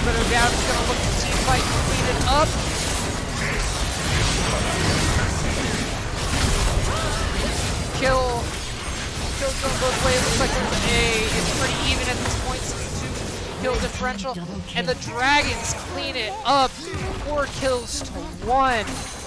Jupiter down. He's going to look to team fight and clean it up. Kills going both ways. Looks like it's pretty even at this point. 2-kill differential. And the Dragons clean it up. 4 kills to 1.